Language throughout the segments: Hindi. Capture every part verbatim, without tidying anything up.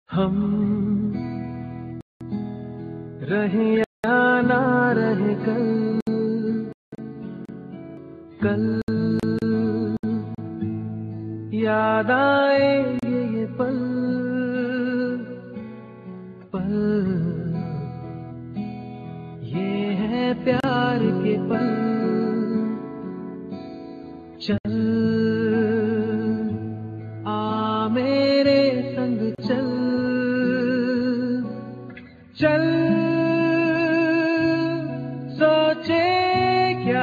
हम रहे या ना रहे कल, कल याद आएंगे ये पल, पल ये है प्यार के पल। चल आ मेरे संग चल, चल सोचे क्या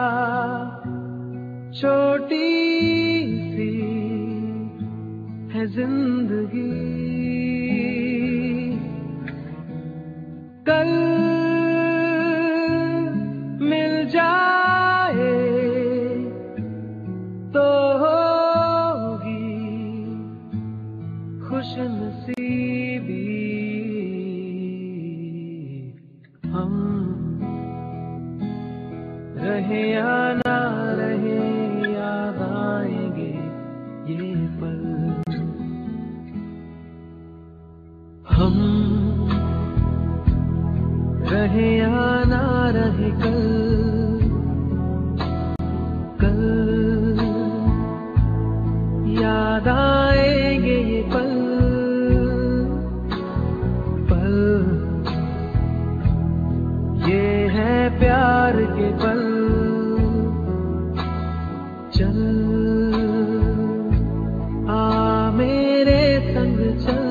छोटी सी है जिंदगी, कल मिल जाए तो होगी खुश नसीबी। हम रहे या ना रहे याद आएंगे ये पल। हम रहे या ना रहे कल, कल याद आएंगे ये पल, पल ये है प्यार के पल। चल आ मेरे संग चल,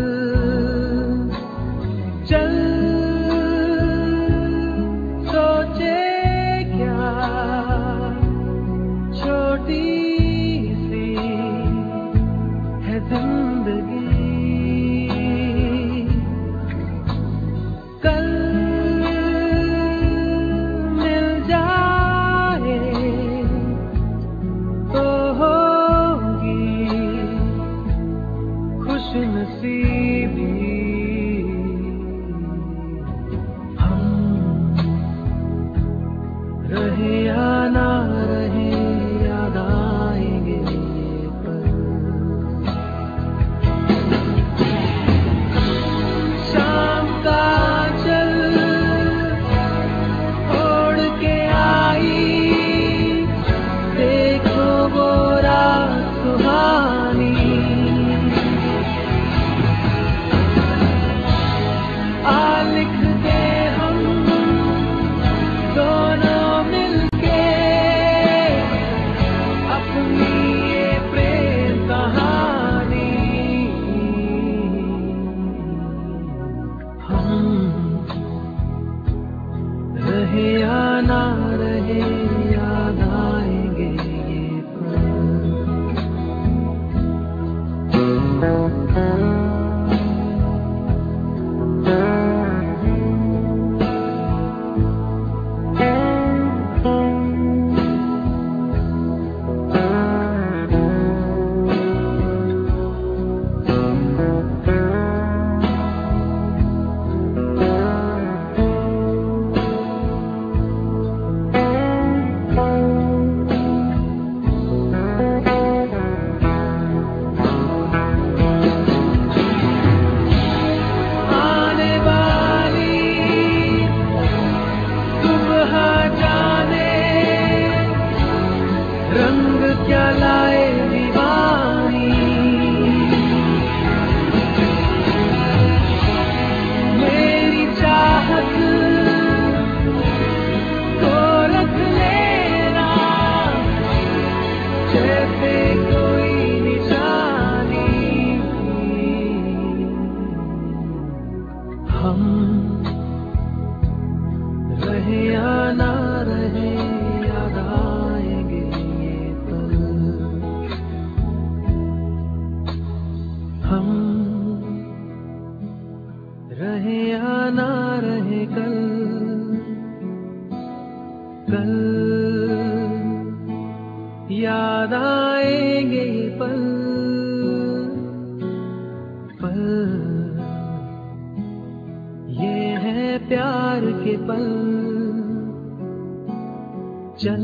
चल सोचे क्या छोटी सी है जिंदगी, कल मिल जाए तो होगी खुश नसीबी। हम रहे या ना रहे याद आएंगे ये पल। शाम का चल ओढ़ के आई, देखो वो रात सुहानी, आ लिख दे हम दोनों मिलके अपनी ये प्रेम कहानी। हम रहे या ना रहे याद आएंगे ये पल। आने वाली सुबह जाने रंग क्या लाए दीवानी, मेरी चाहत को रख लेना जैसे कोई निशानी। हम रहे या ना रहे याद आएंगे ये पल। हम रहे या ना रहे कल, कल याद आएंगे ये पल, पल ये है प्यार के पल। चल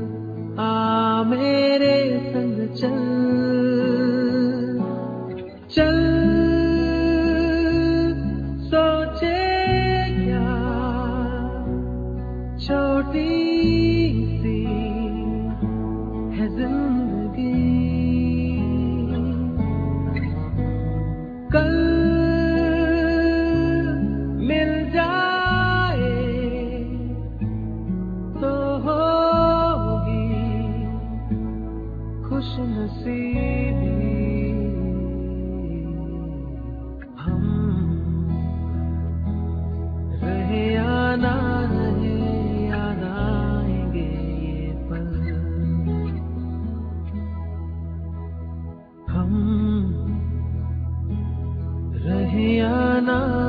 आ मेरे संग चल, ना